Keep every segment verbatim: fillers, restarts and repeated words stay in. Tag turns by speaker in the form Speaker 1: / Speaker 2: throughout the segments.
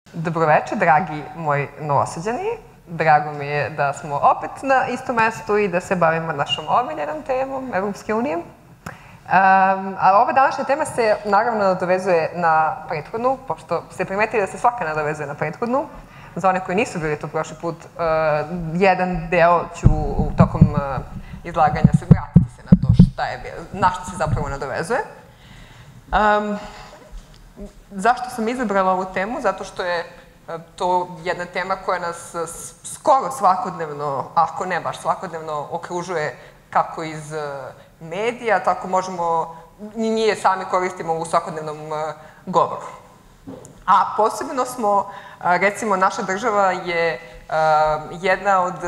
Speaker 1: Dobroveče, dragi moji Novosađani. Drago mi je da smo opet na istom mestu i da se bavimo našom omiljenom temom Evropske unije. A ova današnja tema se naravno nadovezuje na prethodnu, pošto ste primetili da se svaka nadovezuje na prethodnu. Za one koji nisu bili tu prošli put, jedan deo ću tokom izlaganja se vratiti se na to šta je, na što se zapravo nadovezuje. Zašto sam izabrala ovu temu? Zato što je to jedna tema koja nas skoro svakodnevno, ako ne baš svakodnevno, okružuje kako iz medija, tako možemo, i nije sami koristimo u svakodnevnom govoru. A posebno smo, recimo, naša država je jedna od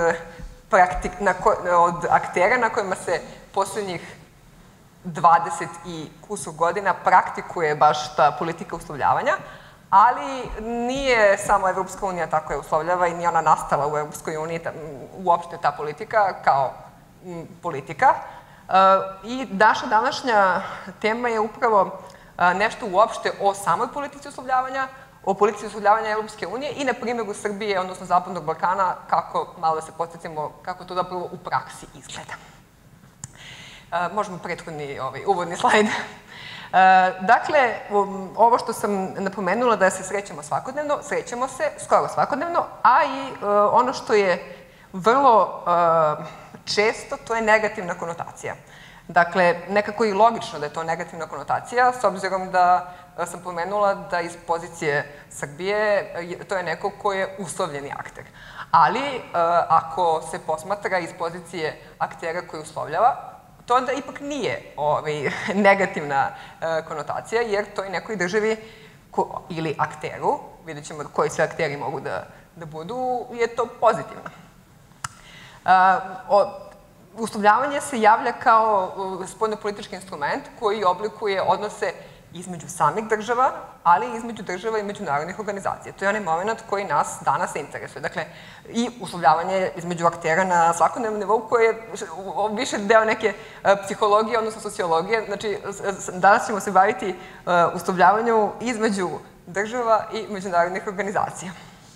Speaker 1: aktera na kojima se poslednjih dvadeset i kusur godina praktikuje baš ta politika uslovljavanja, ali nije samo Evropska unija tako je uslovljava i nije ona nastala u Evropskoj uniji, uopšte ta politika kao politika. I naša današnja tema je upravo nešto uopšte o samoj politici uslovljavanja, o politici uslovljavanja Evropske unije i na primjeru Srbije, odnosno Zapadnog Balkana, kako, malo da se podsjetimo, kako to zapravo u praksi izgleda. Možemo prethodni uvodni slajd. Dakle, ovo što sam napomenula da se srećemo svakodnevno, srećemo se skoro svakodnevno, a i ono što je vrlo često, to je negativna konotacija. Dakle, nekako i logično da je to negativna konotacija, s obzirom da sam pomenula da iz pozicije Srbije to je neko ko je uslovljeni akter. Ali, ako se posmatra iz pozicije aktera koji uslovljava, to onda ipak nije negativna konotacija, jer toj nekoj državi ili akteru, vidjet ćemo koji sve akteri mogu da budu, je to pozitivno. Uslovljavanje se javlja kao spoljnopolitički instrument koji oblikuje odnose između samih država, ali i između država i međunarodnih organizacija. To je onaj moment koji nas danas interesuje. Dakle, i uslovljavanje između aktera na svakodnevnom nivou koji je više deo neke psihologije, odnosno sociologije. Znači, danas ćemo se baviti uslovljavanju između država i međunarodnih organizacija.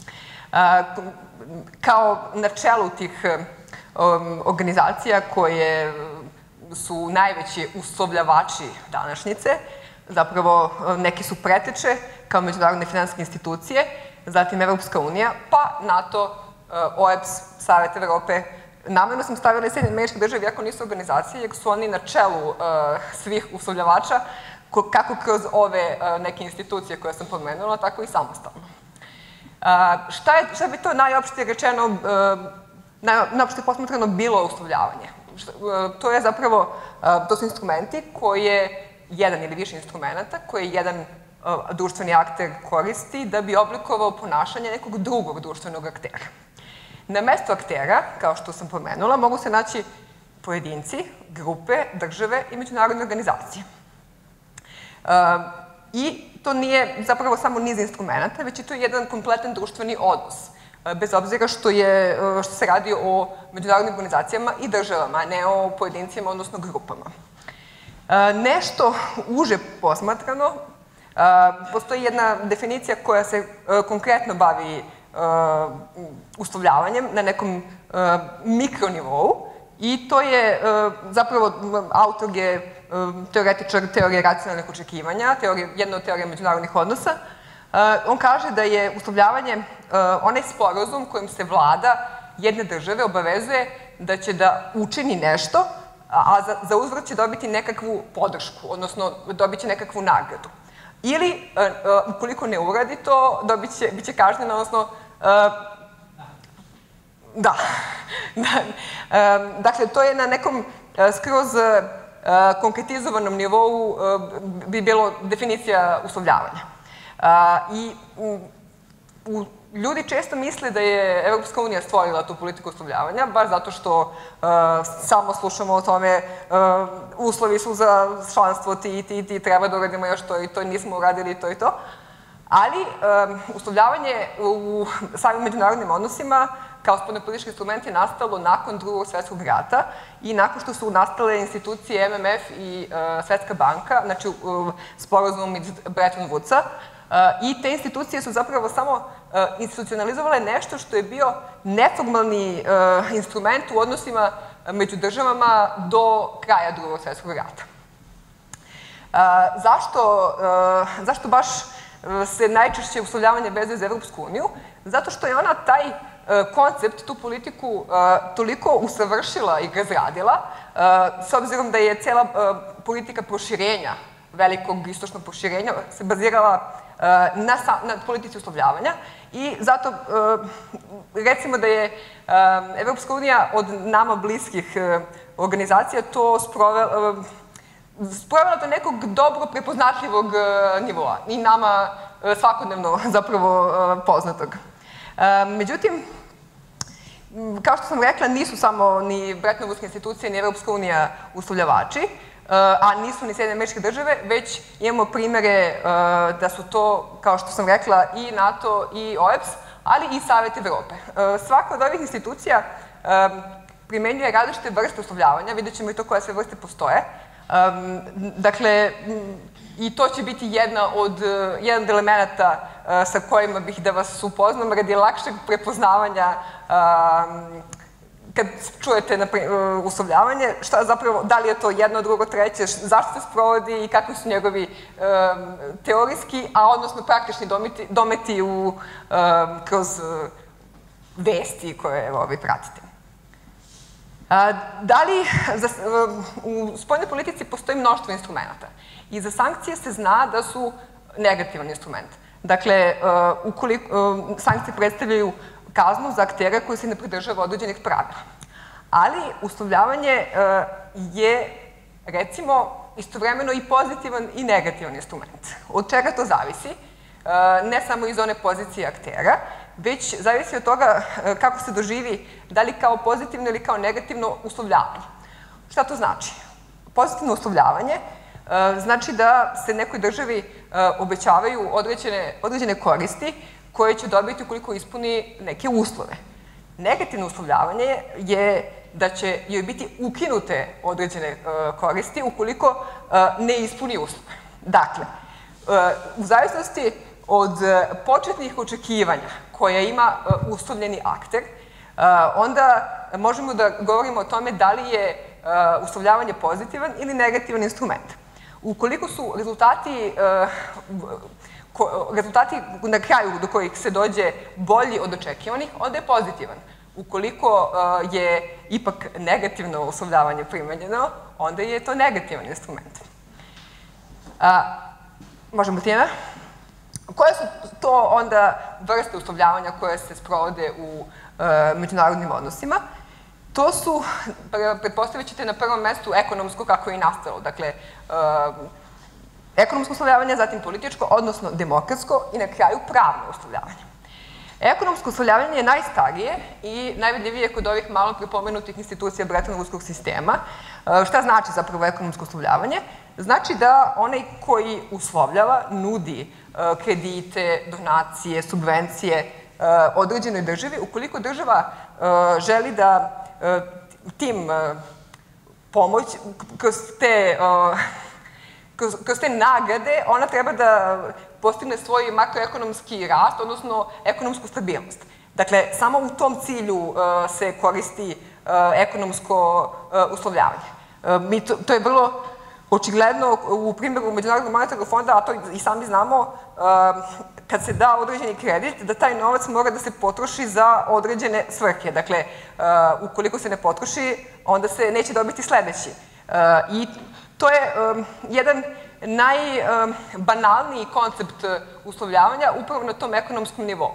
Speaker 1: Kao na čelu tih organizacija koje su najveći uslovljavači današnjice, zapravo neki su preteče kao međunarodne finansijske institucije, zatim Evropska unija, pa NATO, O E B S, Savet Evrope. Namerno sam stavila i Sjedinjene Američke Države, iako nisu organizacije, jer su oni na čelu svih uslovljavača, kako kroz ove neke institucije koje sam pomenula, tako i samostalno. Šta bi to najopšte rečeno, najopšte posmatrano bilo uslovljavanje? To je zapravo, to su instrumenti koje jedan ili više instrumenta koje jedan društveni akter koristi da bi oblikovao ponašanje nekog drugog društvenog aktera. Na mesto aktera, kao što sam pomenula, mogu se naći pojedinci, grupe, države i međunarodne organizacije. I to nije zapravo samo niz instrumenta, već je to jedan kompletan društveni odnos, bez obzira što se radi o međunarodnim organizacijama i državama, a ne o pojedincima, odnosno grupama. Nešto uže posmatrano, postoji jedna definicija koja se konkretno bavi uslovljavanjem na nekom mikronivou i to je, zapravo, autor je teoretičar teorije racionalnih očekivanja, jedna od teorija međunarodnih odnosa. On kaže da je uslovljavanje onaj sporazum kojim se vlada jedne države obavezuje da će da učini nešto, a za uzvrat će dobiti nekakvu podršku, odnosno dobit će nekakvu nagradu. Ili, ukoliko ne uradi to, bit će kažnjena, odnosno... Da. Dakle, to je na nekom skroz konkretizovanom nivou bi bilo definicija uslovljavanja. I ljudi često misle da je Evropska unija stvorila tu politiku uslovljavanja, baš zato što samo slušamo o tome uslovi su za članstvo ti i ti i ti, treba da uradimo još to i to, nismo uradili to i to. Ali uslovljavanje u samim međunarodnim odnosima kao spoljnopolitički instrument je nastalo nakon Drugog svjetskog rata i nakon što su nastale institucije M M F i Svetska banka, znači sporazum iz Bretton Woodsa, i te institucije su zapravo samo institucionalizovale nešto što je bio neformalni instrument u odnosima među državama do kraja Drugog svjetskog rata. Zašto baš se najčešće uslovljavanje vezuje za Evropsku uniju? Zato što je ona taj koncept, tu politiku toliko usavršila i razradila, s obzirom da je cijela politika proširenja, velikog istočnog proširenja, se bazirala na politici uslovljavanja i zato recimo da je Evropska unija od nama bliskih organizacija to sprovela do nekog dobro prepoznatljivog nivoa i nama svakodnevno zapravo poznatog. Međutim, kao što sam rekla, nisu samo ni Bretton Woodske institucije ni Evropska unija uslovljavači, a nisu ni Sjedinjene Američke Države, već imamo primere da su to, kao što sam rekla, i NATO i O E B S, ali i Savet Evrope. Svaka od ovih institucija primenjuje različite vrste uslovljavanja, vidjet ćemo i to koje sve vrste postoje. Dakle, i to će biti jedna od, jedan od elemenata sa kojima bih da vas upoznam radi lakšeg prepoznavanja kad čujete uslovljavanje, šta zapravo, da li je to jedno, drugo, treće, zašto se sprovodi i kakvi su njegovi teorijski, a odnosno praktični dometi kroz vesti koje vi pratite. Da li u spoljnoj politici postoji mnoštvo instrumenta i za sankcije se zna da su negativan instrument. Dakle, sankcije predstavljaju kaznu za aktere koji se ne pridržava određenih pravila. Ali uslovljavanje je, recimo, istovremeno i pozitivan i negativan instrument. Od čega to zavisi? Ne samo iz one pozicije aktera, već zavisi od toga kako se doživi, da li kao pozitivno ili kao negativno uslovljavanje. Šta to znači? Pozitivno uslovljavanje znači da se nekoj državi obećavaju određene koristi koje će dobiti ukoliko ispuni neke uslove. Negativno uslovljavanje je da će joj biti ukinute određene koristi ukoliko ne ispuni uslove. Dakle, u zavisnosti od početnih očekivanja koje ima uslovljeni akter, onda možemo da govorimo o tome da li je uslovljavanje pozitivan ili negativan instrument. Ukoliko su rezultati rezultati na kraju do kojih se dođe bolji od očekivanih, onda je pozitivan. Ukoliko je ipak negativno uslovljavanje primenjeno, onda je to negativan instrument. Možemo time? Koje su to onda vrste uslovljavanja koje se sprovode u međunarodnim odnosima? To su, pretpostavit ćete na prvom mestu ekonomsko kako je i nastalo. Dakle, ekonomsko uslovljavanje, zatim političko, odnosno demokratsko i na kraju pravno uslovljavanje. Ekonomsko uslovljavanje je najstarije i najvidljivije kod ovih malo prepomenutih institucija Bretton Woodskog sistema. Šta znači zapravo ekonomsko uslovljavanje? Znači da onaj koji uslovljava nudi kredite, donacije, subvencije određenoj državi, ukoliko država želi da tim pomoć kroz te kroz te nagrade, ona treba da postigne svoj makroekonomski rast, odnosno ekonomsku stabilnost. Dakle, samo u tom cilju se koristi ekonomsko uslovljavanje. To je vrlo očigledno u primjeru Međunarodnog monetarnog fonda, a to i sami znamo, kad se da određeni kredit, da taj novac mora da se potroši za određene svrhe. Dakle, ukoliko se ne potroši, onda se neće dobiti sledeći. I to je jedan najbanalniji koncept uslovljavanja upravo na tom ekonomskom nivou.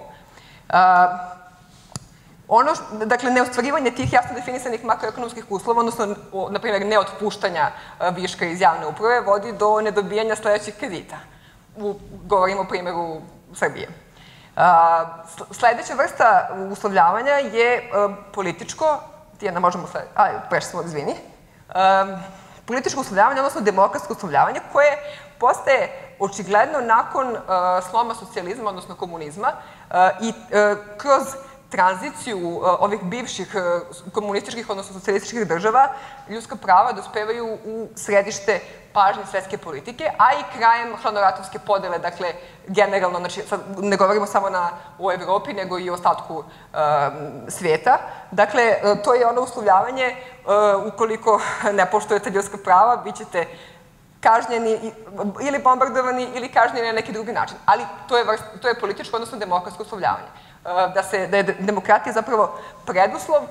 Speaker 1: Ono, dakle, neostvarivanje tih jasno definisanih makroekonomskih uslova, odnosno, na primjer, neotpuštanja viška iz javne uprave, vodi do nedobijanja sledećih kredita. Govorimo o primjeru Srbije. Sledeća vrsta uslovljavanja je političko, Tijana, možemo sad, a, prešli smo, izvini, političko uslovljavanje, odnosno demokratsko uslovljavanje, koje postaje očigledno nakon sloma socijalizma, odnosno komunizma, i kroz tranziciju ovih bivših komunističkih, odnosno socijalističkih država, ljudska prava dospevaju u središte pažnje svetske politike, a i krajem hladnoratovske podele, dakle, generalno, znači, ne govorimo samo o Evropi, nego i o ostatku svijeta. Dakle, to je ono uslovljavanje, ukoliko ne poštujete ljudska prava, bit ćete kažnjeni ili bombardovani ili kažnjeni na neki drugi način. Ali to je političko, odnosno demokratsko uslovljavanje. Da je demokratija zapravo preduslov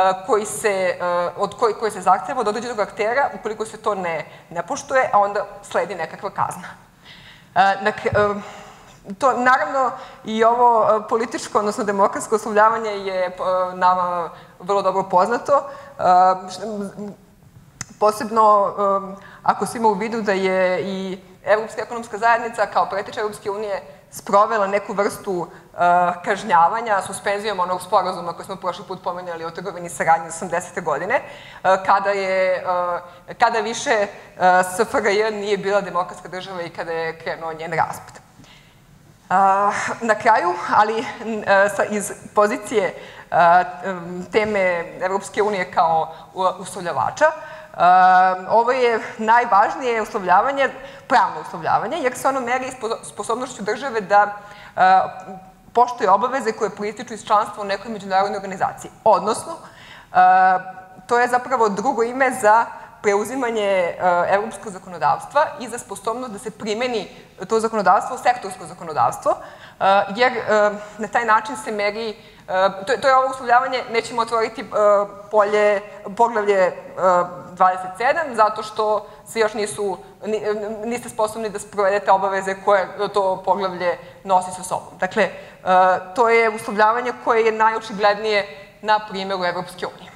Speaker 1: koji se zahteva od određenog aktera ukoliko se to ne poštuje, a onda sledi nekakva kazna. Naravno, i ovo političko, odnosno demokratsko uslovljavanje je nama vrlo dobro poznato. Posebno ako se ima u vidu da je i Evropska ekonomska zajednica kao preteča Evropske unije sprovela neku vrstu kažnjavanja suspenzijom onog sporazuma koji smo prošli put pomenuli o trgovini i saradnji osamdesete godine, kada više S F R J nije bila demokratska država i kada je krenuo njen raspad. Na kraju, ali iz pozicije teme Evropske unije kao uslovljavača, ovo je najvažnije uslovljavanje, pravno uslovljavanje, jer se ono meri sposobnošću države da poštuje obaveze koje proističu iz članstva u nekoj međunarodnoj organizaciji. Odnosno, to je zapravo drugo ime za preuzimanje evropskog zakonodavstva i za sposobnost da se primeni to zakonodavstvo, sektorsko zakonodavstvo, jer na taj način se meri, to je ovo uslovljavanje, nećemo otvoriti poglavlje dvadeset sedam, zato što se još niste sposobni da sprovedete obaveze koje to poglavlje nosi sa sobom. Dakle, to je uslovljavanje koje je najočiglednije na primjeru Evropske unije.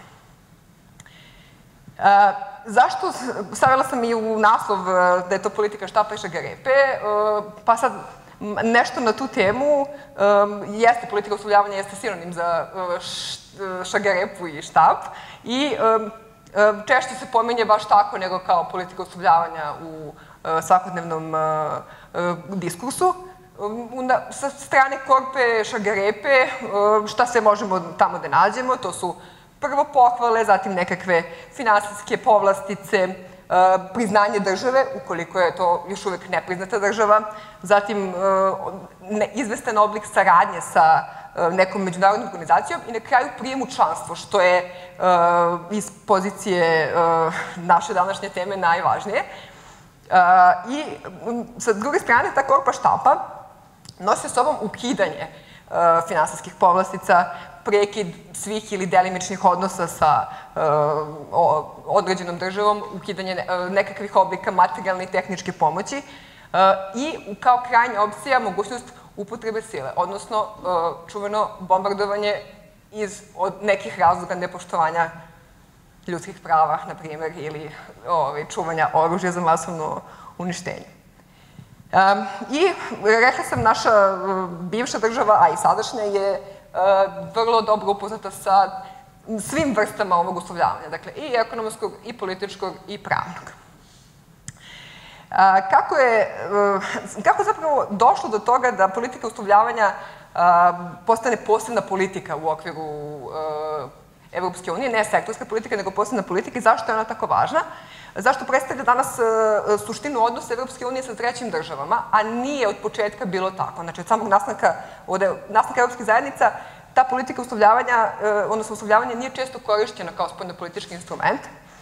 Speaker 1: Zašto? Stavila sam i u naslov da je to politika štapa i šargarepe, pa sad nešto na tu temu. Jeste politika uslovljavanja, jeste sinonim za šargarepu i štap i češće se pominje baš tako nego kao politika uslovljavanja u svakodnevnom diskursu. Sa strane korpe, šargarepe, šta sve možemo tamo da nađemo, to su prvo pohvale, zatim nekakve finansijske povlastice, priznanje države, ukoliko je to još uvek nepriznata država, zatim izvestan oblik saradnje sa nekom međunarodnom organizacijom i na kraju prijem u članstvo, što je iz pozicije naše današnje teme najvažnije. I sa druge strane, ta korpa štapa nosi sa sobom ukidanje finansijskih povlastica, prekid svih ili delimičnih odnosa sa određenom državom, ukidanje nekakvih oblika materijalne i tehničke pomoći i kao krajnja opcija mogućnost upotrebe sile, odnosno čuveno bombardovanje iz nekih razloga nepoštovanja ljudskih prava, na primjer, ili čuvanja oružja za masovno uništenje. I rekla sam, naša bivša država, a i sadašnja, je vrlo dobro upoznata sa svim vrstama ovog uslovljavanja, dakle i ekonomskog, i političkog, i pravnog. Kako je zapravo došlo do toga da politika uslovljavanja postane posebna politika u okviru Evropske unije, ne sektorska politika, nego posebna politika, i zašto je ona tako važna? Zašto predstavlja danas suštinu odnosa Evropske unije sa trećim državama, a nije od početka bilo tako? Znači, od samog nastanka Evropskih zajednica, ta politika uslovljavanja, odnosno uslovljavanje, nije često korišćena kao spoljnopolitički instrument.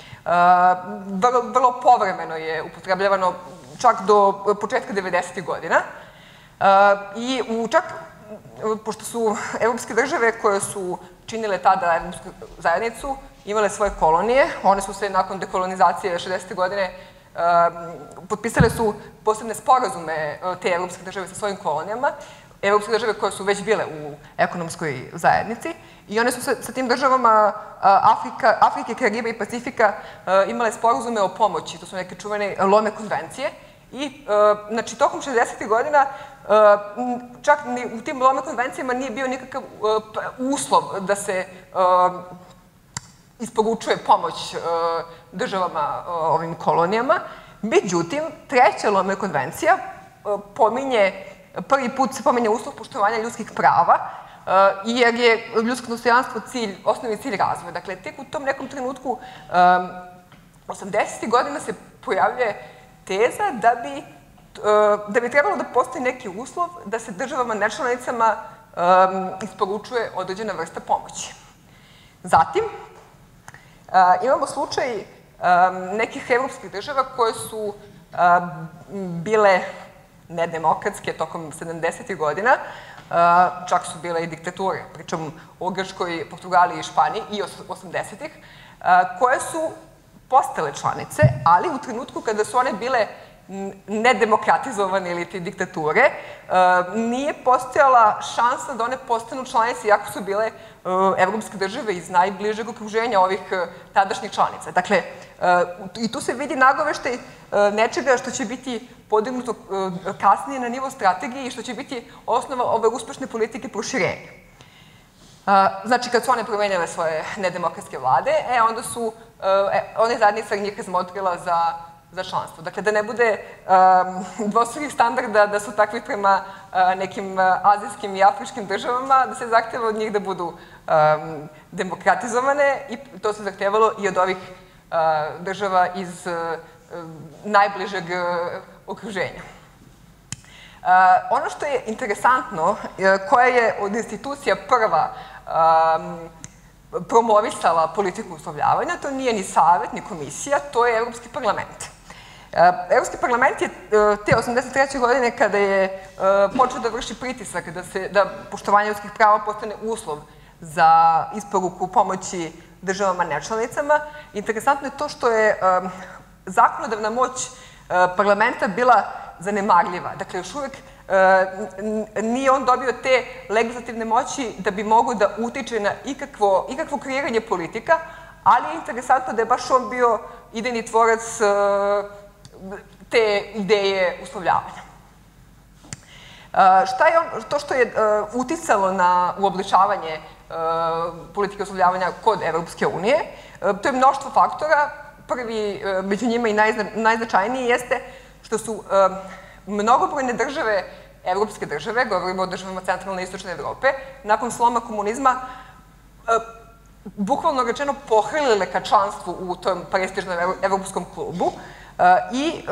Speaker 1: Vrlo povremeno je upotrebljavano čak do početka devedesetih godina. I čak, pošto su evropske države koje su činile tada Evropsku zajednicu, imale svoje kolonije, one su se nakon dekolonizacije šezdesetih godine potpisale su posebne sporazume te evropske države sa svojim kolonijama, evropske države koje su već bile u ekonomskoj zajednici, i one su sa tim državama Afrike, Kariba i Pacifika imale sporazume o pomoći, to su neke čuvene Lome konvencije, i znači tokom šezdesetih godina čak u tim Lome konvencijama nije bio nikakav uslov da se isporučuje pomoć državama ovim kolonijama. Međutim, treća Lome konvencija pominje, prvi put se pominje uslov poštovanja ljudskih prava, jer je ljudsko dostojanstvo osnovni cilj razvoja. Dakle, tek u tom nekom trenutku osamdesetih godina se pojavljuje teza da bi, da bi trebalo da postoji neki uslov da se državama nečlanicama isporučuje određena vrsta pomoći. Zatim, imamo slučaj nekih evropskih država koje su bile nedemokratske tokom sedamdesetih godina, čak su bile i diktature, pričam o Grčkoj, Portugaliji i Španiji i osamdesetih, koje su postale članice, ali u trenutku kada su one bile nedemokratizovane ili ti diktature, nije postojala šansa da one postanu članice, iako su bile evropske države iz najbližeg okruženja ovih tadašnjih članica. Dakle, i tu se vidi nagoveštaj nečega što će biti podignuto kasnije na nivo strategije i što će biti osnova ove uspešne politike proširenja. Znači, kad su one promenjale svoje nedemokratske vlade, e, onda su, ona je zajednica njih razmotrila za za članstvo. Dakle, da ne bude dvostrukih standarda da su takvi prema nekim azijskim i afričkim državama, da se zahteva od njih da budu demokratizovane i to se zahtevalo i od ovih država iz najbližeg okruženja. Ono što je interesantno, koja je od institucija prva promovisala politiku uslovljavanja, to nije ni savet, ni komisija, to je Evropski parlament. Evropski parlament je te osamdeset treće godine, kada je počeo da vrši pritisak da poštovanje ljudskih prava postane uslov za isporuku pomoći državama nečlanicama, interesantno je to što je zakonodavna moć parlamenta bila zanemarljiva. Dakle, još uvek nije on dobio te legislativne moći da bi mogo da utiče na ikakvo kreiranje politika, ali je interesantno da je baš on bio idejni tvorac te ideje uslovljavanja. Šta je to što je uticalo na uobličavanje politike uslovljavanja kod Evropske unije? To je mnoštvo faktora. Prvi među njima i najznačajniji jeste što su mnogobrojne države, evropske države, govorimo o državama centralne i istočne Evrope, nakon sloma komunizma bukvalno rečeno pohrlile ka članstvu u tom prestižnom evropskom klubu i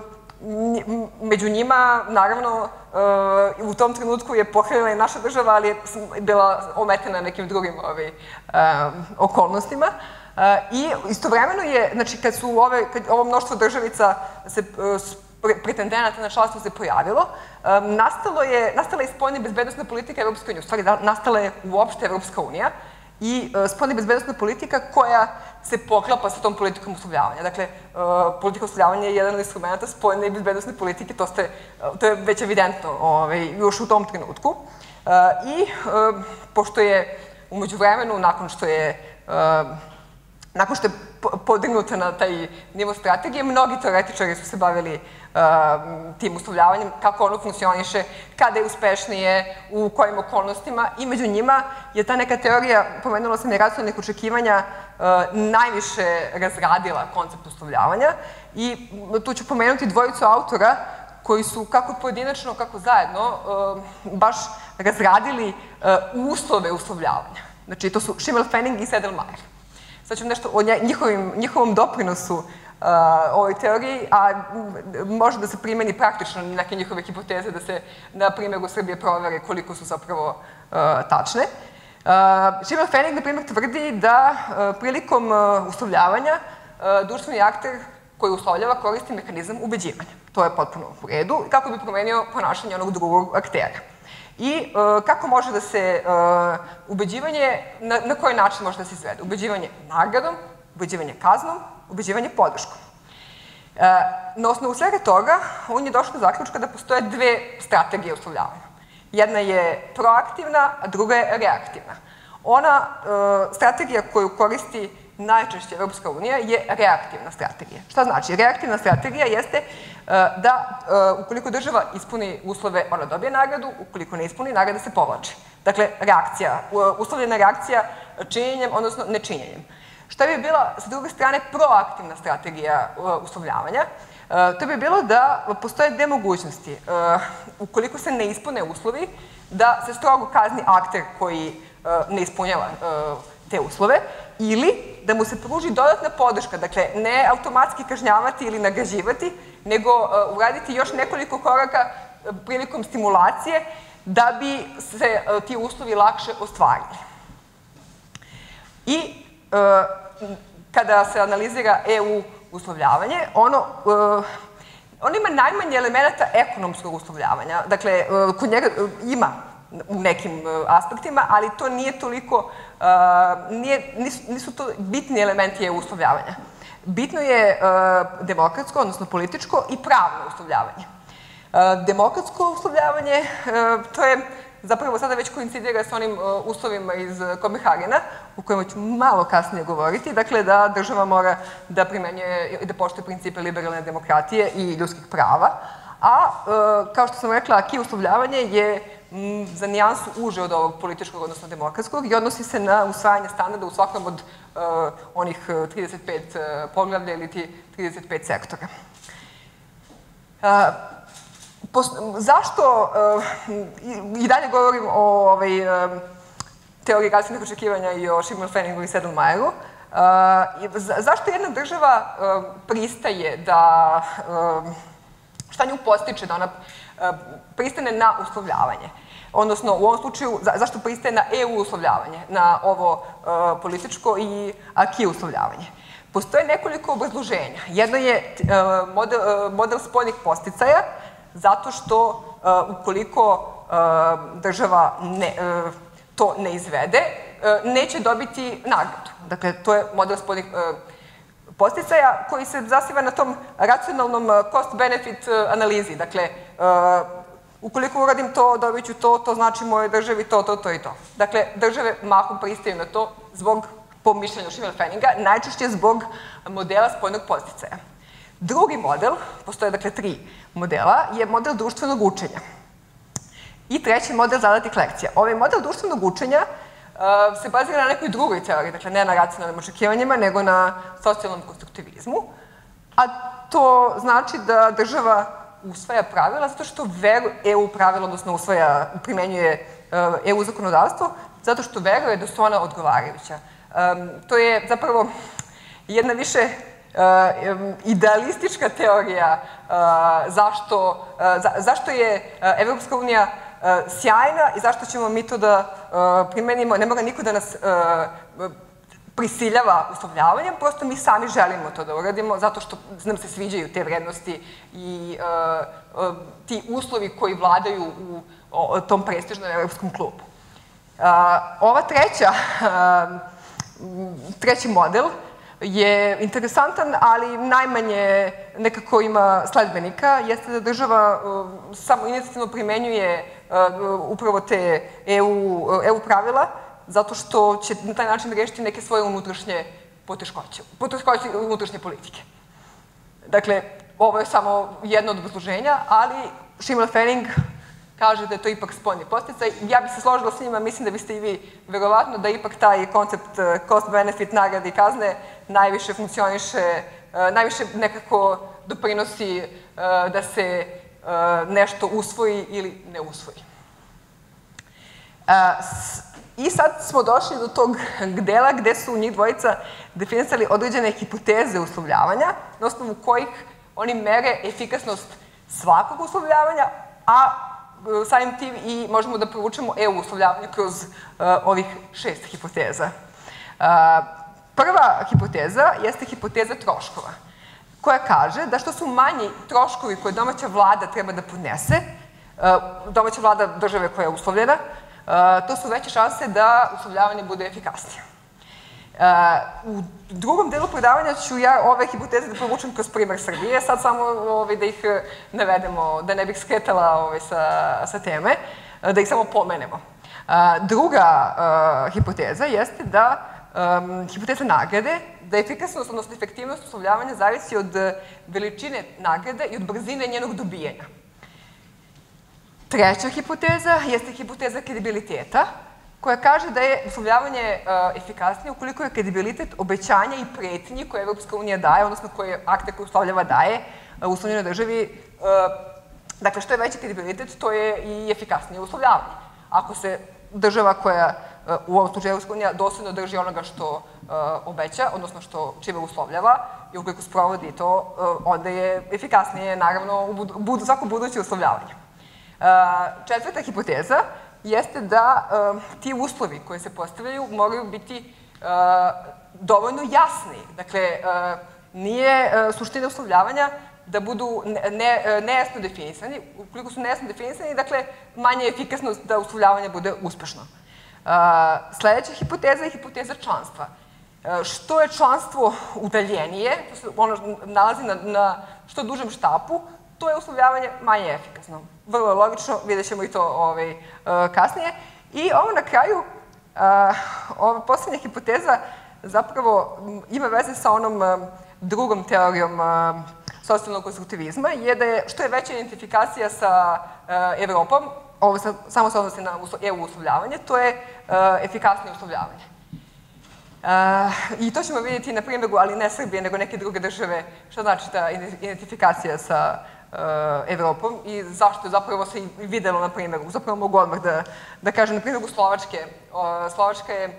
Speaker 1: među njima, naravno, u tom trenutku je pohrlila i naša država, ali je bila ometena nekim drugim okolnostima. I istovremeno je, znači, kad su ovo mnoštvo državica pretendenata na članstvo se pojavilo, nastala je spoljna bezbednosna politika Evropske unije. U stvari, nastala je uopšte Evropska unija i spoljna bezbednosna politika koja se poklapa sa tom politikom uslovljavanja. Dakle, politika uslovljavanja je jedan od instrumenta spoljne i bezbednosne politike, to je već evidentno još u tom trenutku. I pošto je umeđu vremenu, nakon što je nakon što je podignuta na taj nivo strategije, mnogi teoretičari su se bavili tim uslovljavanjem, kako ono funkcioniše, kada je uspešnije, u kojim okolnostima, i među njima je ta neka teorija, pomenula sam, neracionalnih očekivanja, najviše razradila koncept uslovljavanja. I tu ću pomenuti dvojicu autora koji su kako pojedinačno, kako zajedno, baš razradili uslove uslovljavanja. Znači, to su Schimmel Fanning i Sedlmayr. Sad ću nešto o njihovom doprinosu ovoj teoriji, a može da se primeni praktično neke njihove hipoteze, da se na primjeru Srbije provere koliko su zapravo tačne. Schimmel Fanning, na primjer, tvrdi da prilikom uslovljavanja društveni akter koji uslovljava koristi mehanizam ubeđivanja. To je potpuno u redu, kako bi promenio ponašanje onog drugog aktera. I kako može da se ubeđivanje, na koji način može da se izvede? Ubeđivanje nagradom, ubeđivanje kaznom, ubeđivanje podrškom. Na osnovu svega toga, on je došao do zaključka da postoje dve strategije uslovljavanja. Jedna je proaktivna, a druga je reaktivna. Ona strategija koju koristi najčešće Evropska unija je reaktivna strategija. Šta znači? Reaktivna strategija jeste da ukoliko država ispuni uslove, ona dobije nagradu, ukoliko ne ispuni, nagrada se povlači. Dakle, reakcija, uslovljena reakcija činjenjem, odnosno nečinjenjem. Šta bi bila, sa druge strane, proaktivna strategija uslovljavanja? To bi bilo da postoje dve mogućnosti. Ukoliko se ne ispune uslovi, da se strogo kazni akter koji ne ispunjava te uslove, ili da mu se pruži dodatna podrška, dakle, ne automatski kažnjavati ili nagrađivati, nego uraditi još nekoliko koraka prilikom stimulacije da bi se ti uslovi lakše ostvarili. I kada se analizira E U uslovljavanje, ono, ono ima najmanje elemenata ekonomskog uslovljavanja. Dakle, kod njega ima u nekim aspektima, ali to nije toliko, nije, nisu, nisu to bitni elementi E U uslovljavanja. Bitno je demokratsko, odnosno političko i pravno uslovljavanje. Demokratsko uslovljavanje, to je zapravo sada već koincidira sa onim uslovima iz Kopenhagena, u kojima ću malo kasnije govoriti, dakle da država mora da primenjuje i da poštuje principe liberalne demokratije i ljudskih prava, a kao što sam rekla, aki uslovljavanje je za nijansu uže od ovog političkog, odnosno demokratskog, i odnosi se na usvajanje standarda u svakom od onih trideset pet poglavlja ili ti trideset pet sektora. Zašto, i dalje govorim o teoriji racionalnih očekivanja i o Schimmelfenningu i Sedlmajeru, zašto jedna država pristaje da, šta nju postiče da ona pristane na uslovljavanje? Odnosno, u ovom slučaju, zašto pristaje na E U uslovljavanje, na ovo političko i aki uslovljavanje? Postoje nekoliko obrazloženja. Jedno je model spoljnih podsticaja, zato što ukoliko država to ne izvede, neće dobiti nagradu. Dakle, to je model spoljnih podsticaja koji se zasniva na tom racionalnom cost-benefit analizi. Dakle, ukoliko uradim to, dobit ću to, to znači moje državi to, to, to i to. Dakle, države mahom pristaju na to zbog, po mišljenju Schimmelfenninga, najčešće zbog modela spoljnog podsticaja. Drugi model, postoje dakle tri modela, je model društvenog učenja. I treći model zadatih lekcija. Ovaj model društvenog učenja se bazira na nekoj drugoj teoriji, dakle ne na racionalnim očekivanjima, nego na socijalnom konstruktivizmu. A to znači da država usvaja pravila zato što veruje E U pravila, odnosno usvaja, primenjuje E U zakonodavstvo, zato što veruje da su ona odgovarajuća. To je zapravo jedna više idealistička teorija zašto je Evropska unija sjajna i zašto ćemo mi to da primenimo. Ne mora niko da nas prisiljava uslovljavanjem, prosto mi sami želimo to da uradimo zato što nam se sviđaju te vrednosti i ti uslovi koji vladaju u tom prestižnom evropskom klubu. Ova treća, treći model je interesantan, ali najmanje nekako ima sledbenika, jeste da država samo inicijativno primenjuje upravo te E U pravila, zato što će na taj način rešiti neke svoje unutrašnje poteškoće, poteškoće unutrašnje politike. Dakle, ovo je samo jedno od obrazloženja, ali Schimmelfenning kaže da je to ipak spoljni podsticaj. Ja bih se složila s njima, mislim da biste i vi verovatno da ipak taj koncept cost-benefit, nagrade i kazne najviše funkcioniše, najviše nekako doprinosi da se nešto usvoji ili ne usvoji. I sad smo došli do tog dela gde su njih dvojica definisali određene hipoteze uslovljavanja, na osnovu kojih oni mere efikasnost svakog uslovljavanja, a samim tim i možemo da provučemo E U uslovljavanje kroz ovih šest hipoteza. Prva hipoteza jeste hipoteza troškova, koja kaže da što su manji troškovi koje domaća vlada treba da podnese, domaća vlada države koja je uslovljena, to su veće šanse da uslovljavanje bude efikasnije. U drugom delu predavanja ću ja ove hipoteze da provučem kroz primer Srbije, sad samo da ih navedemo, da ne bih skretala sa teme, da ih samo pomenemo. Druga hipoteza jeste da, hipoteza nagrade, da efikasnost, odnosno efektivnost uslovljavanja zavisi od veličine nagrade i od brzine njenog dobijanja. Treća hipoteza jeste hipoteza kredibiliteta, koja kaže da je uslovljavanje efikasnije ukoliko je kredibilitet obećanja i pretnji koje Evropska unija daje, odnosno koje akte koje uslovljava daje uslovljenoj državi. Dakle, što je veći kredibilitet, to je i efikasnije uslovljavanje. Ako se država koja u ovom slučaju Evropska unija dosledno drži onoga što obeća, odnosno što čime uslovljava, i ukoliko sprovodi to, onda je efikasnije, naravno, u svako buduće uslovljavanje. Četvrta hipoteza jeste da ti uslovi koji se postavljaju moraju biti dovoljno jasni. Dakle, nije suština uslovljavanja da budu nejasno definisani. Ukoliko su nejasno definisani, dakle, manje je efikasnost da uslovljavanje bude uspešno. Sledeća hipoteza je hipoteza članstva. Što je članstvo udaljenije, to se nalazi na što dužem štapu, to je uslovljavanje manje efikasno. Vrlo je logično, vidjet ćemo i to kasnije. I ovo na kraju, ova poslednja hipoteza zapravo ima veze sa onom drugom teorijom socijalnog konstruktivizma, je da je što je veća identifikacija sa Evropom, ovo samo se odnosi na E U uslovljavanje, to je efikasnije uslovljavanje. I to ćemo vidjeti na primjeru, ali ne Srbije, nego neke druge države, što znači ta identifikacija sa Evropom i zašto je zapravo se i videlo na primjeru. Zapravo mogu odmah da kažem, na primjeru Slovačke. Slovačka je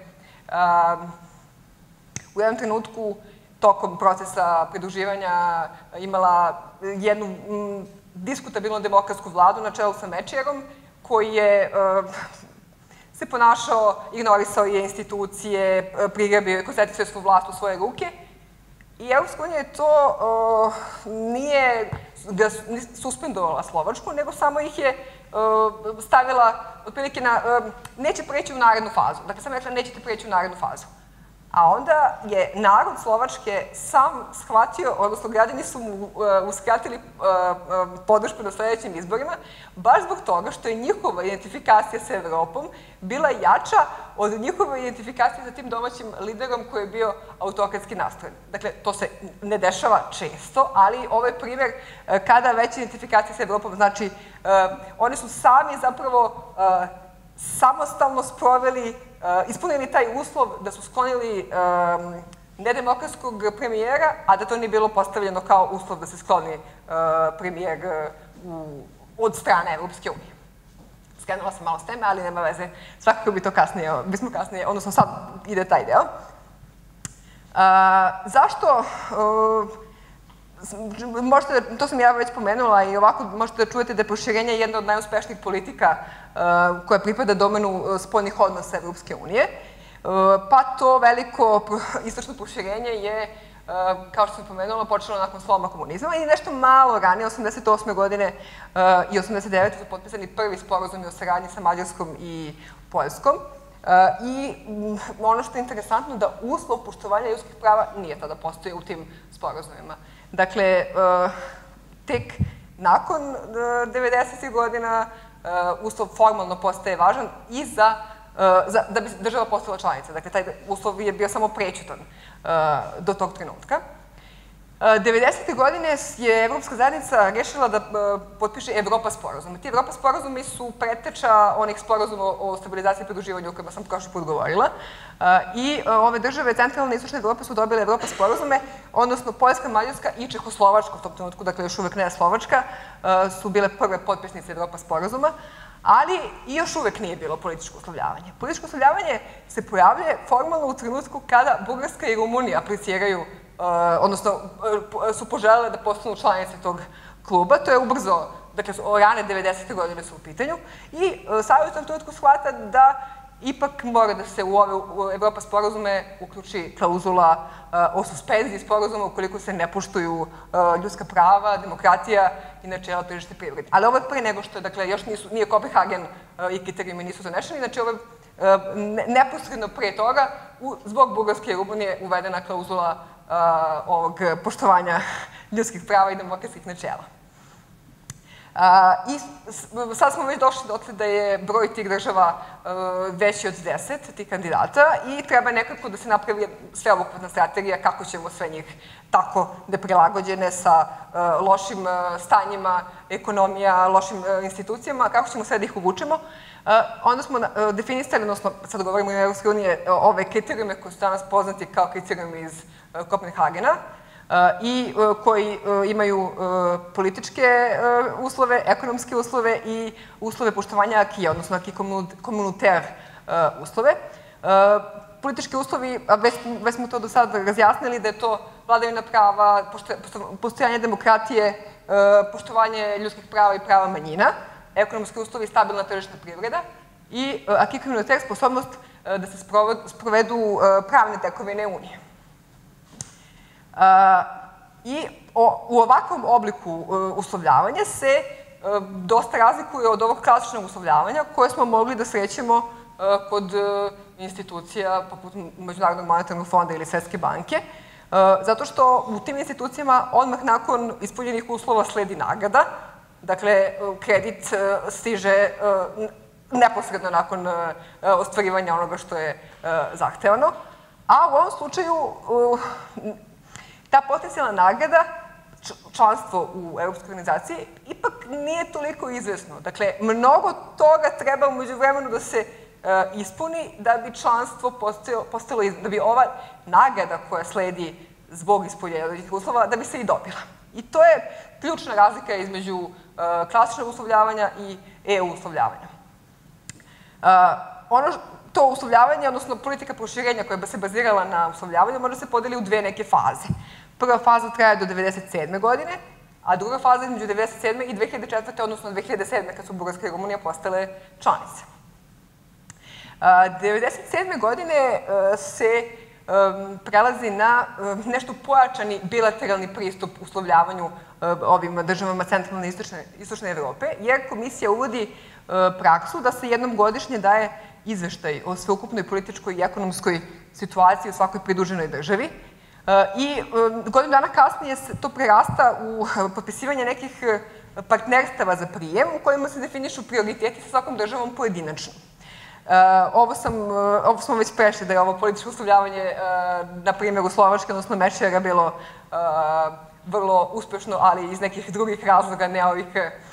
Speaker 1: u jednom trenutku tokom procesa pridruživanja imala jednu diskutabilnu demokratsku vladu na čelu sa Mečijerom, koji je se ponašao, ignorisao je institucije, prigrabio je konstitucijsku vlast u svoje ruke. I Evropska unija je to nije suspendovala Slovačku, nego samo ih je stavila, otprilike, na, neće preći u narednu fazu. Dakle, sam rekla, nećete preći u narednu fazu. A onda je narod Slovačke sam shvatio, odnosno građani su mu uskratili podršku na sledećim izborima, baš zbog toga što je njihova identifikacija sa Evropom bila jača od njihove identifikacije sa tim domaćim liderom koji je bio autokratski nastrojen. Dakle, to se ne dešava često, ali ovo je primjer kada veća identifikacija sa Evropom, znači, oni su sami zapravo samostalno sproveli, ispunili taj uslov da su sklonili nedemokratskog premijera, a da to nije bilo postavljeno kao uslov da se skloni premijer od strane Evropske unije. Skrenula sam malo s teme, ali nema veze. Svakako bi to kasnije, bismo kasnije, odnosno sad ide taj deo. Zašto? Možete, to sam ja već pomenula i ovako možete da čujete da je proširenje jedna od najuspešnijih politika koja pripada domenu spoljnih odnosa Evropske unije. Pa to veliko istočno proširenje je, kao što sam pomenula, počelo nakon sloma komunizma i nešto malo ranije, osamdeset osme godine i osamdeset devete su potpisani prvi sporazumi o saradnji sa Mađarskom i Poljskom. I ono što je interesantno da uslov poštovanja ljudskih prava nije tada postojao u tim sporazumima. Dakle, tek nakon devedesetih godina uslov formalno postaje važan i za, da bi država postala članica. Dakle, taj uslov je bio samo prećutan do tog trenutka. devedesete godine je Evropska zajednica rešila da potpiše Evropa sporazum. Ti Evropa sporazumi su preteča onih sporazuma o stabilizaciji i pridruživanju o kojima sam prošli put govorila. I ove države centralne i istočne Evrope su dobile Evropa sporazume, odnosno Poljska, Mađarska i Čehoslovačka u tom trenutku, dakle još uvek ne Slovačka, su bile prve potpisnice Evropa sporazuma, ali i još uvek nije bilo političko uslovljavanje. Političko uslovljavanje se pojavljuje formalno u trenutku kada Bugarska i Rumunija apliciraju, odnosno su poželjele da postanu članice tog kluba. To je ubrzo, dakle, rane devedesete godine su u pitanju. I Savez u tom trenutku shvata da ipak mora da se u ove Evropa sporazume uključi klauzula o suspenziji sporazuma ukoliko se ne poštuju ljudska prava, demokratija i načela tržišne privrede. Ali ovo je pre nego što je, dakle, još nije Kopenhagen i kriterijumi nisu donešeni, znači ovo je neposredno pre toga, zbog Bugarske i Rumunije, uvedena klauzula ovog poštovanja ljudskih prava i demokratskih načela. I sad smo već došli dotle da je broj tih država veći od deset, tih kandidata, i treba nekako da se napravi sveobuhvatna strategija kako ćemo sve njih tako neprilagođene sa lošim stanjima, ekonomija, lošim institucijama, kako ćemo sve da ih uvučemo. Onda smo definisali, odnosno sad govorimo o Evropske unije, ove kriterijume koji su danas poznati kao kriterijumi iz Kopenhagena, i koji imaju političke uslove, ekonomske uslove i uslove poštovanja akija, odnosno aki komunitar uslove. Politički uslovi, a već smo to do sada razjasnili, da je to vladavina prava, postojanje demokratije, poštovanje ljudskih prava i prava manjina, ekonomski uslovi, stabilna tržišna privreda i acquis communautaire, sposobnost da se sprovedu pravne tekovine Unije. I u ovakvom obliku uslovljavanja se dosta razlikuje od ovog klasičnog uslovljavanja koje smo mogli da srećemo kod institucija poput Međunarodnog monetarnog fonda ili Svetske banke, zato što u tim institucijama odmah nakon ispunjenih uslova sledi nagrada, dakle kredit stiže neposredno nakon ostvarivanja onoga što je zahtevano, a u ovom slučaju ta potencijalna nagrada, članstvo u Evropskoj organizaciji, ipak nije toliko izvesno. Dakle, mnogo toga treba umeđu vremenu da se ispuni da bi članstvo postalo, da bi ova nagrada koja sledi zbog ispunjenja određenih uslova, da bi se i dobila. I to je ključna razlika između klasičnog uslovljavanja i E U uslovljavanja. Ono to uslovljavanje, odnosno politika proširenja koja bi se bazirala na uslovljavanju, može se podeli u dve neke faze. Prva faza traje do devedeset sedme godine, a druga faza između devedeset sedme i dve hiljade četvrte. odnosno dve hiljade sedme. kad su Bugarska i Rumunija postale članice. devedeset sedme. godine se prelazi na nešto pojačani bilateralni pristup uslovljavanju ovim državama centralne i istočne Evrope, jer komisija uvodi praksu da se jednom godišnje daje izveštaj o sveukupnoj političkoj i ekonomskoj situaciji u svakoj pridruženoj državi. I godinu dana kasnije to prerasta u potpisivanje nekih partnerstava za prijem u kojima se definišu prioriteti sa svakom državom pojedinačno. Ovo smo već prešli da je ovo političko uslovljavanje, na primjer u Slovačke, odnosno Mešera, bilo vrlo uspešno, ali iz nekih drugih razloga, ne ovih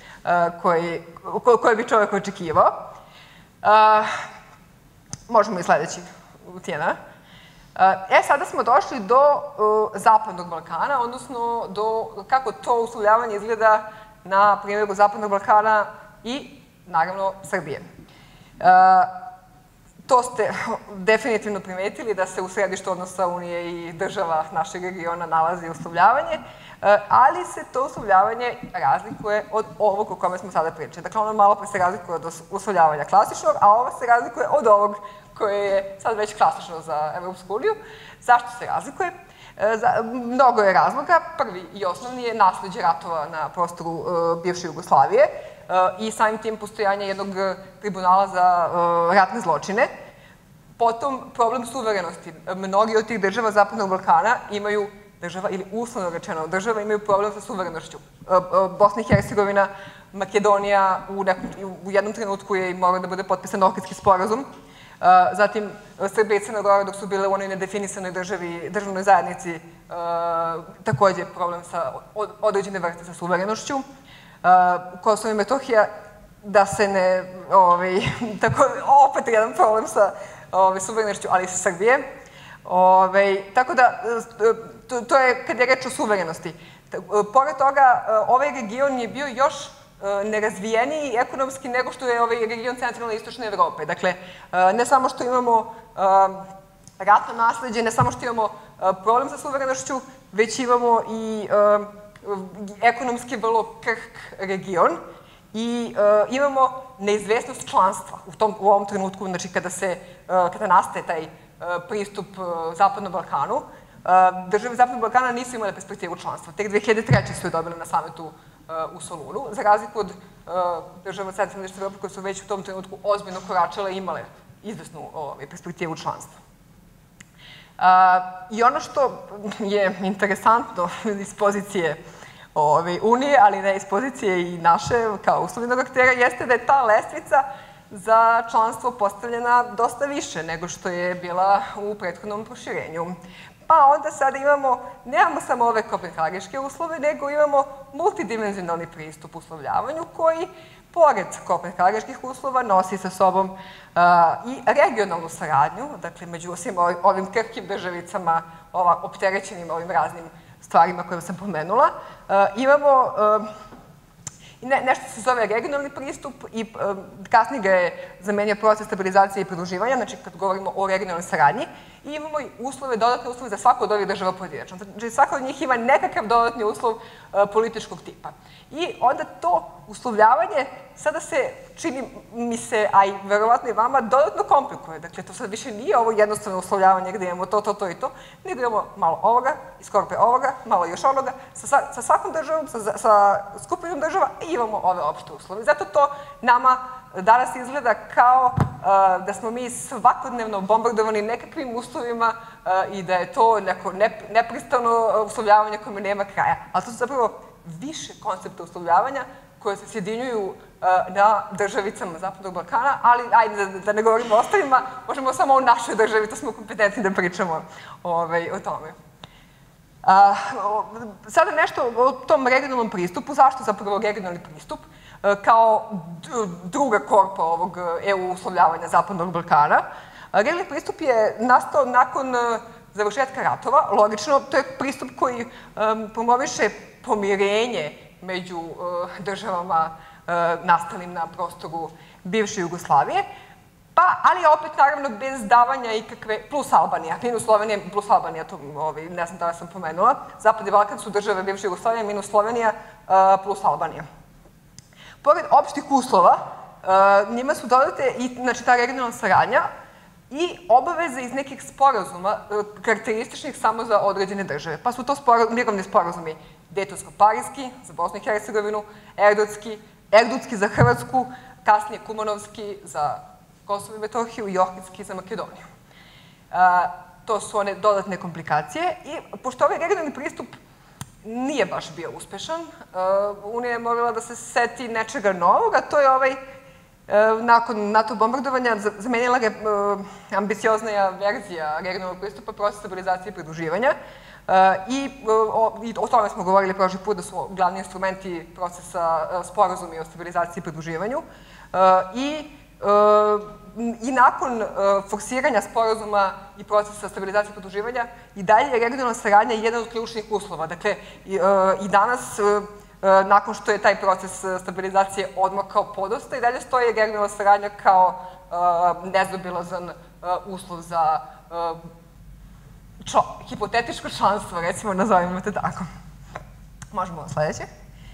Speaker 1: koje bi čovek očekivao. Možemo i sledeći tjedan. E, sada smo došli do Zapadnog Balkana, odnosno do kako to uslovljavanje izgleda na primjeru Zapadnog Balkana i, naravno, Srbije. To ste definitivno primetili da se u središtu odnosa Unije i država našeg regiona nalazi uslovljavanje, ali se to uslovljavanje razlikuje od ovog o kome smo sada pričali. Dakle, ono malo pa se razlikuje od uslovljavanja klasičnog, a ovo se razlikuje od ovog koje je sad već klasično za Evropsku uniju. Zašto se razlikuje? Mnogo je razloga. Prvi i osnovni je nasleđe ratova na prostoru bivše Jugoslavije i samim tim postojanje jednog tribunala za ratne zločine. Potom problem suverenosti. Mnogi od tih država Zapadnog Balkana imaju država, ili uslovno rečeno država, imaju problem sa suverenošću. Bosna i Hercegovina, Makedonija u jednom trenutku je morao da bude potpisan Ohridski sporazum. Zatim, Srbija i Crna Gora, dok su bile u onoj nedefinisanoj državi, državnoj zajednici, takođe problem sa određene vrste sa suverenošću. Kosovo i Metohija, da se ne, opet jedan problem sa suverenošću, ali i sa Srbije. Tako da, to je kad je reč o suverenosti. Pored toga, ovaj region je bio još nerazvijeniji ekonomski nego što je ovaj region centralne i istočne Evrope. Dakle, ne samo što imamo ratno nasleđe, ne samo što imamo problem sa suverenošću, već imamo i ekonomski vrlo krhk region i imamo neizvesnost članstva u ovom trenutku, znači kada nastaje taj pristup Zapadnom Balkanu. Države Zapadnog Balkana nisu imale perspektivu članstva. Tek dve hiljade treće su je dobile na sametu u Solunu, za razliku od država centralne Evrope koje su već u tom trenutku ozbiljno koračale i imale izvesnu perspektivu članstva. I ono što je interesantno iz pozicije Unije, ali ne iz pozicije i naše kao uslovljenog aktera, jeste da je ta lestvica za članstvo postavljena dosta više nego što je bila u prethodnom proširenju. Pa onda sada imamo, nemamo samo ove kopenhagenške uslove, nego imamo multidimenzionalni pristup uslovljavanju koji, pored kopenhagenških uslova, nosi sa sobom i regionalnu saradnju, dakle, među svim ovim krhkim državicama, opterećenim ovim raznim stvarima koje sam pomenula. i nešto se zove regionalni pristup i kasnije ga je zamenio proces stabilizacije i pridruživanja, znači kad govorimo o regionalnoj saradnji, i imamo i uslove, dodatne uslove za svaku od ovih država pojedinačno. Znači svaka od njih ima nekakav dodatni uslov političkog tipa. I onda to uslovljavanje sada se čini mi se, a i verovatno i vama, dodatno komplikuje. Dakle, to sad više nije ovo jednostavno uslovljavanje gde imamo to, to, to i to, nego imamo malo ovoga, iskorpe ovoga, malo još onoga, sa svakom državom, sa skupinom država i imamo ove opšte uslove. Zato to nama danas izgleda kao da smo mi svakodnevno bombardovani nekakvim uslovima i da je to neko nepristano uslovljavanje kome nema kraja. Ali to su zapravo više koncepta uslovljavanja koje se sjedinjuju na državicama Zapadnog Balkana, ali ajde da ne govorimo o ostalima, možemo samo o našoj državi, to smo kompetentni da pričamo o tome. Sada nešto o tom regionalnom pristupu. Zašto zapravo regionalni pristup? Kao druga korpa ovog E U uslovljavanja Zapadnog Balkana. Regionalni pristup je nastao nakon završetka ratova. Logično, to je pristup koji promoviše pomirenje među državama nastalim na prostoru bivše Jugoslavije, pa, ali opet, naravno, bez davanja ikakve, plus Albanija, minus Slovenija, plus Albanija, to ne znam da li sam pomenula. Zapadni Balkan su države bivše Jugoslavije, minus Slovenija, plus Albanija. Pored opštih uslova, njima su dodate i, znači, ta regionalna saradnja i obaveze iz nekih sporazuma karakterističnih samo za određene države. Pa su to mirovni sporazumi Dejtonsko-Parijski za Bosnu i Hercegovinu, Erdutski, Erdutski za Hrvatsku, kasnije Kumanovski za Kosovo i Metohiju i Ohridski za Makedoniju. To su one dodatne komplikacije i pošto ovaj regionalni pristup nije baš bio uspešan, Unija je morala da se seti nečega novog, a to je ovaj, nakon NATO bombardovanja, zamenila ga ambicioznija verzija regionalnog pristupa, proces stabilizacije i pridruživanja. I o tome smo govorili prošli put, da su glavni instrumenti procesa sporazumi o stabilizaciji i pridruživanju. I nakon forsiranja sporazuma i procesa stabilizacije i pridruživanja, i dalje je regionalna saradnja jedan od ključnih uslova. Dakle, i danas, nakon što je taj proces stabilizacije odmakao podosta, i dalje stoji regionalna saradnja kao nezaobilazan uslov za hipotetičko članstvo, recimo, nazovimo to tako. Možemo ovo sledeće.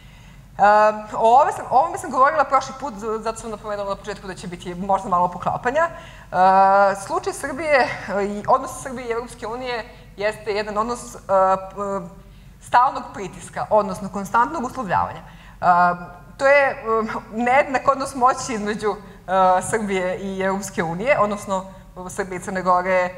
Speaker 1: O ovome sam govorila prošli put, zato sam napomenula na početku da će biti možda malo poklapanja. Slučaj Srbije i odnos Srbije i Evropske unije jeste jedan odnos stalnog pritiska, odnosno konstantnog uslovljavanja. To je nejednak odnos moći između Srbije i Evropske unije, odnosno Srbije i Crne Gore.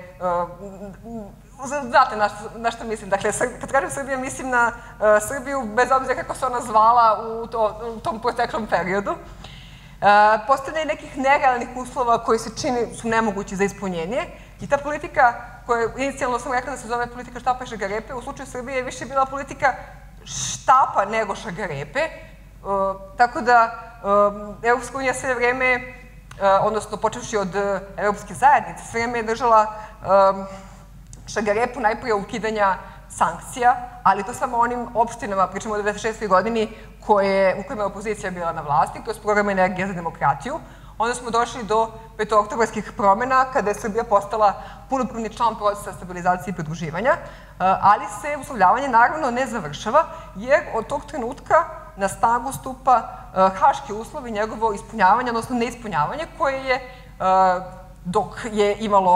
Speaker 1: Znate na što mislim. Dakle, kad kažem Srbija, mislim na Srbiju, bez obzira kako se ona zvala u tom proteklom periodu. Postavljanje nekih nerealnih uslova koji se čini su nemogući za ispunjenje i ta politika, koja inicijalno sam rekla da se zove politika štapa i šagarepe, u slučaju Srbije je više bila politika štapa nego šagarepe, tako da Evropska unija sve vreme, odnosno počevši od Evropske zajednice, sve vreme je držala šagarepu najprije ukidanja sankcija, ali to samo onim opštinama, pričamo o devedeset šestoj godini, u kojima je opozicija bila na vlasti, kroz program Energija za demokratiju. Onda smo došli do petooktobarskih promena, kada je Srbija postala punopravni član procesa stabilizacije i pridruživanja, ali se uslovljavanje naravno ne završava, jer od tog trenutka na snagu stupa haški uslov i njegovo ispunjavanje, odnosno neispunjavanje, koje je, dok je imalo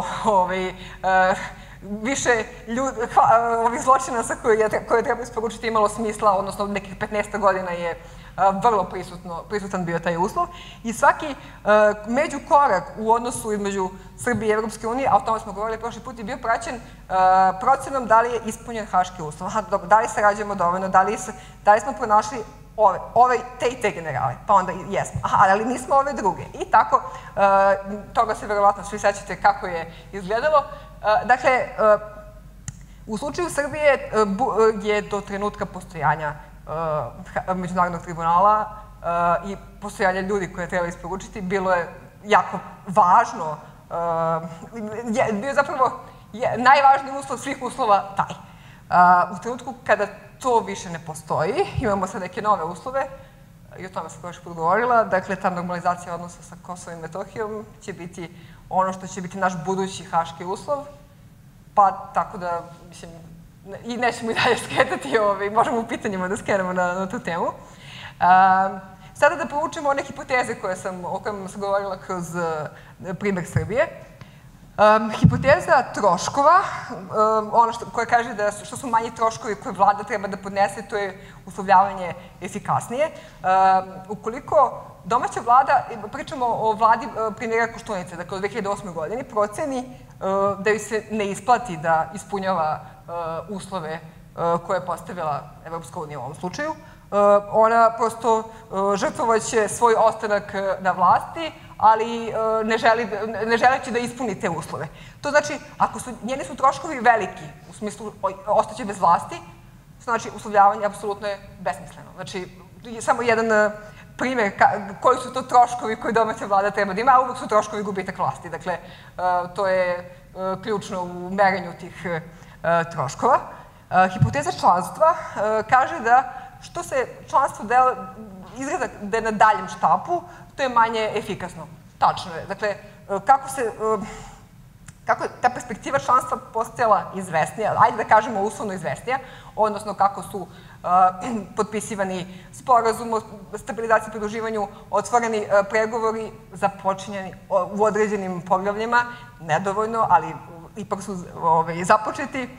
Speaker 1: više ovih zločinaca koje treba isporučiti imalo smisla, odnosno nekih petnaest godina je vrlo prisutan bio taj uslov. I svaki međukorak u odnosu između Srbije i Evropske unije, a o tome smo govorili prošli put, je bio praćen procenom da li je ispunjen haški uslov. Da li sarađujemo dovoljno, da li smo pronašli ove, te i te generale, pa onda jesmo. Aha, ali nismo ove druge. I tako, toga se verovatno svi sećate kako je izgledalo. Dakle, u slučaju Srbije je do trenutka postojanja Međunarodnog tribunala i postojanja ljudi koje treba isporučiti bilo je jako važno, bio je zapravo najvažniji uslov svih uslova taj. U trenutku kada to više ne postoji, imamo sad neke nove uslove, i o tome sam još podgovorila, dakle, ta normalizacija odnosa sa Kosovom i Metohijom će biti ono što će biti naš budući haški uslov, pa tako da, mislim, i nećemo i dalje skretati, možemo u pitanjima da skrenemo na tu temu. Sada da povučemo one hipoteze o kojima sam govorila kroz primer Srbije. Hipoteza troškova, ono koja kaže da što su manji troškovi koje vlada treba da podnese, to je uslovljavanje efikasnije. Ukoliko domaća vlada, pričamo o vladi premijera Koštunice, dakle od dve hiljade osme. godini, proceni da joj se ne isplati da ispunjava uslove koje je postavila Evropska unija u ovom slučaju, ona prosto žrtvovaće svoj ostanak na vlasti, ali ne želeći da ispuni te uslove. To znači, ako su njeni su troškovi veliki, u smislu ostaće bez vlasti, znači uslovljavanje apsolutno je besmisleno. Znači, samo jedan primjer koji su to troškovi koje domaća vlada treba da ima, a uvek su troškovi gubitak vlasti. Dakle, to je ključno u merenju tih troškova. Hipoteza članstva kaže da što se članstvo izgleda da je na daljem štapu, to je manje efikasno. Tačno je. Dakle, kako se, kako je ta perspektiva članstva postajala izvesnija, ajde da kažemo uslovno izvesnija, odnosno kako su potpisivani sporazum o stabilizaciji i pridruživanju, otvoreni pregovori započinjeni u određenim poglavljima, nedovoljno, ali ipak su započeti.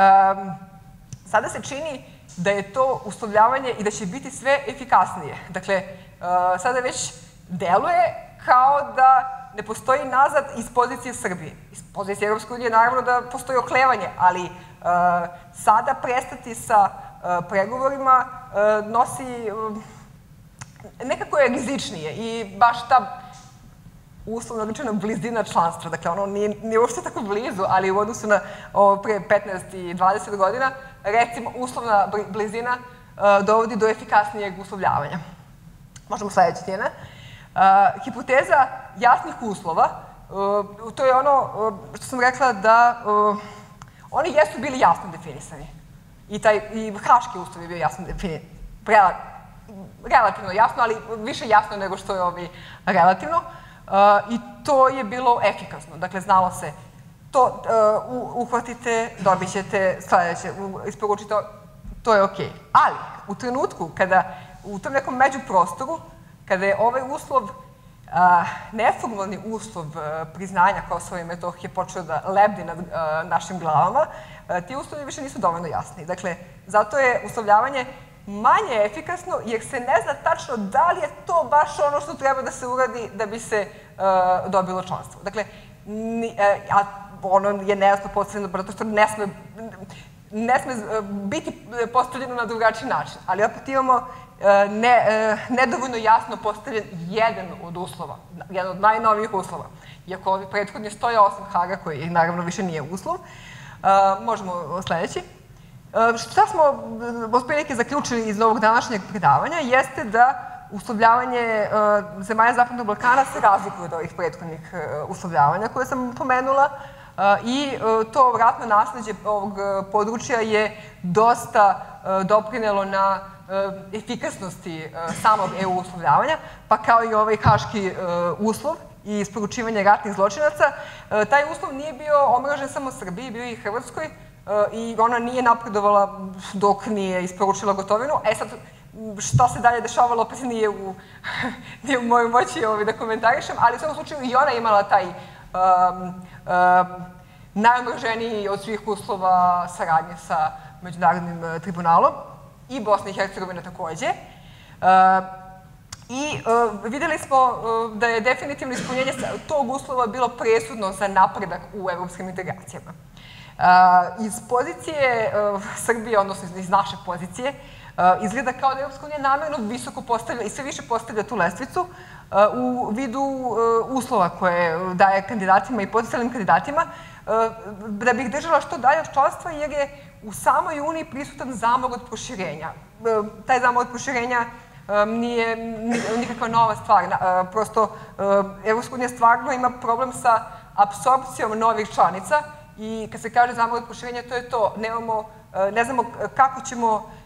Speaker 1: Sada se čini da je to uslovljavanje i da će biti sve efikasnije. Dakle, sada već deluje kao da ne postoji nazad iz pozicije Srbije. Iz pozicije Evropske unije naravno da postoji oklevanje, ali sada prestati sa pregovorima nosi nekako je rizičnije i baš ta uslovno rečeno blizina članstva. Dakle, ono nije uopšte tako blizu, ali u odnosu na pre petnaest i dvadeset godina, recimo, uslovna blizina dovodi do efikasnijeg uslovljavanja. Možemo sledeći tjena. Hipoteza jasnih uslova, to je ono što sam rekla da oni jesu bili jasno definisani. I haški uslov je bio jasno definisan. Relativno jasno, ali više jasno nego što je relativno. I to je bilo efikasno. Dakle, znalo se, to uhvatite, dobit ćete sledeće, isporučite, to je okej. Ali, u trenutku kada, u tom nekom međuprostoru, kada je ovaj uslov, neformalni uslov priznanja Kosova i Metohije počeo da lebdi nad našim glavama, ti uslovi više nisu dovoljno jasni. Dakle, zato je uslovljavanje manje efikasno, jer se ne zna tačno da li je to baš ono što treba da se uradi da bi se dobilo članstvo. Dakle, a ono je nejasno postavljeno, zato što ne sme ne sme biti postavljeno na drugačiji način. Ali opet imamo nedovoljno jasno postavljen jedan od uslova, jedan od najnovijih uslova. Iako ovi prethodni stoje osam Haga, koji naravno više nije uslov. Možemo sledeći. Šta smo otprilike zaključili iz ovog današnjeg predavanja jeste da uslovljavanje zemalja Zapadnog Balkana se razlikuje od ovih prethodnih uslovljavanja koje sam pomenula i to vratno nasleđe ovog područja je dosta doprinelo na efikasnosti samog E U uslovljavanja, pa kao i ovaj haški uslov i isporučivanje ratnih zločinaca. Taj uslov nije bio omražen samo Srbiji, bio i Hrvatskoj, i ona nije napredovala dok nije isporučila gotovinu. E sad, šta se dalje dešavalo, opet nije u mojoj moći da komentarišem, ali u svakom slučaju i ona imala taj najomraženiji od svih uslova saradnje sa Međunarodnim tribunalom i Bosna i Hercegovina takođe. I videli smo da je definitivno ispunjenje tog uslova bilo presudno za napredak u evropskim integracijama. Iz pozicije Srbije, odnosno iz naše pozicije, izgleda kao da Evropska unija namerno visoko postavlja i sve više postavlja tu lestvicu u vidu uslova koje daje kandidatima i potencijalnim kandidatima, da bi ih držala što dalje od članstva, jer je u samoj Uniji prisutan zamor od proširenja. Taj zamor od proširenja nije nikakva nova stvar. Prosto, Evropska unija stvarno ima problem sa apsorpcijom novih članica i kad se kaže zamor od proširenja, to je to. Ne znamo kako ćemo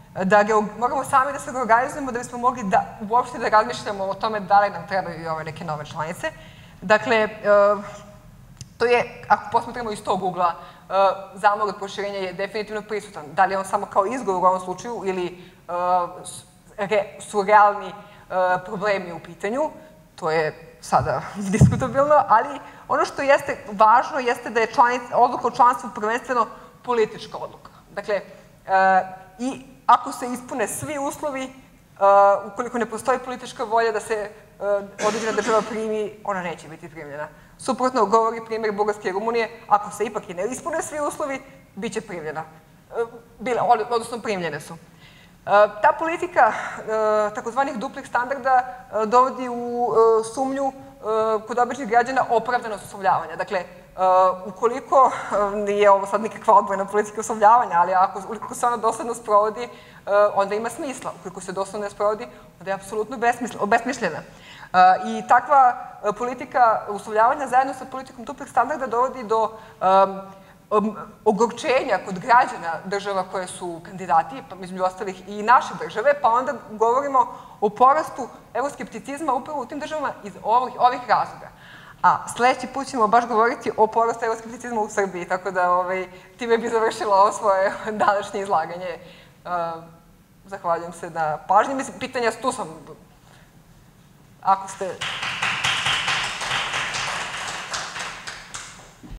Speaker 1: da moramo sami da se organizujemo da bismo mogli uopšte da razmišljamo o tome da li nam trebaju i ove neke nove članice. Dakle, to je, ako posmatramo iz tog ugla, zamor od proširenja je definitivno prisutan. Da li je on samo kao izgovor u ovom slučaju ili su realni problemi u pitanju, to je sada diskutabilno, ali ono što jeste važno jeste da je odluka o članstvu prvenstveno politička odluka. Dakle, i ako se ispune svi uslovi, ukoliko ne postoji politička volja da se određena država primi, ona neće biti primljena. Suprotno govori primjer Bugarske i Rumunije, ako se ipak i ne ispune svi uslovi, bit će primljena. Odnosno, primljene su. Ta politika takozvanih duplih standarda dovodi u sumnju kod običnih građana opravdanost uslovljavanja. Dakle, ukoliko nije ovo sad nikakva odvojena politika uslovljavanja, ali ako se ona dosledno sprovodi, onda ima smisla. Ukoliko se dosledno ne sprovodi, onda je apsolutno besmišljena. I takva politika uslovljavanja zajedno sa politikom duplih standarda dovodi do ogorčenja kod građana država koje su kandidati, između ostalih i naše države, pa onda govorimo o porastu euroskepticizma upravo u tim državama iz ovih razloga. A sledeći put ćemo baš govoriti o porastu euroskepticizma u Srbiji, tako da time bi završila ovo svoje današnje izlaganje. Zahvaljujem se na pažnji. Mislim, pitanja, tu sam, ako ste...